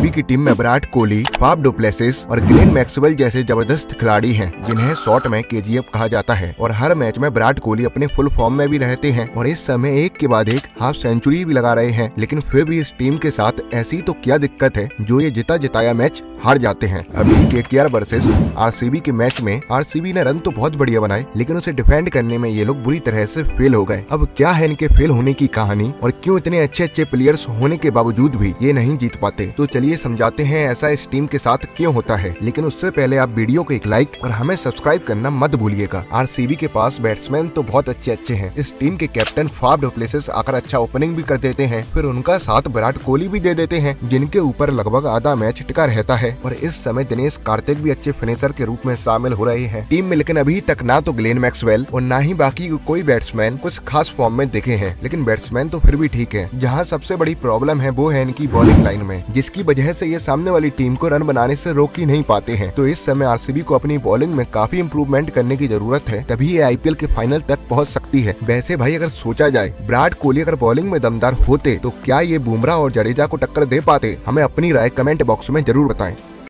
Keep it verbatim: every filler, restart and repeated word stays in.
RCB की team में Virat Kohli, Faf du Plessis और ग्लेन मैक्सवेल जैसे जबरदस्त खिलाड़ी हैं, जिन्हें शॉर्ट में केजीएफ कहा जाता है। और हर मैच में विराट कोहली अपने फुल फॉर्म में भी रहते हैं और इस समय एक के बाद एक हाफ सेंचुरी भी लगा रहे हैं। लेकिन फिर भी इस टीम के साथ ऐसी तो क्या दिक्कत है जो ये जिता जिताया मैच हार जाते हैं। अभी केकेआर वर्सेस आरसीबी के मैच में आरसीबी ने रन तो बहुत बढ़िया बनाए, लेकिन उसे डिफेंड करने में ये लोग बुरी तरह से फेल हो गए। अब क्या है इनके फेल होने की कहानी और क्यों इतने अच्छे अच्छे प्लेयर्स होने के बावजूद भी ये नहीं जीत पाते, तो चलिए समझाते हैं ऐसा इस टीम के साथ क्यों होता है। लेकिन उससे पहले आप वीडियो को एक लाइक और हमें सब्सक्राइब करना मत भूलिएगा। आरसीबी के पास बैट्समैन तो बहुत अच्छे अच्छे हैं। इस टीम के कैप्टन फाफ डु प्लेसिस आकर अच्छा ओपनिंग भी कर देते हैं, फिर उनका साथ विराट कोहली भी दे देते हैं, जिनके ऊपर लगभग आधा मैच टिका रहता है। और इस समय दिनेश कार्तिक भी अच्छे फिनिशर के रूप में शामिल हो रहे हैं टीम में। लेकिन अभी तक ना तो ग्लेन मैक्सवेल और ना ही बाकी कोई बैट्समैन कुछ खास फॉर्म में दिखे हैं। लेकिन बैट्समैन तो फिर भी ठीक है। जहां सबसे बड़ी प्रॉब्लम है वो है इनकी बॉलिंग लाइन में, जिसकी वजह से ये सामने वाली टीम को रन बनाने से रोक ही नहीं पाते हैं। तो इस समय आरसीबी को अपनी बॉलिंग में काफी इंप्रूवमेंट करने की जरूरत है, तभी ये आईपीएल के फाइनल तक पहुंच सकती है। वैसे भाई अगर सोचा जाए, विराट कोहली अगर बॉलिंग में दमदार होते तो क्या ये बुमराह और जडेजा को टक्कर दे पाते? हमें अपनी राय कमेंट बॉक्स में जरूर बताएं।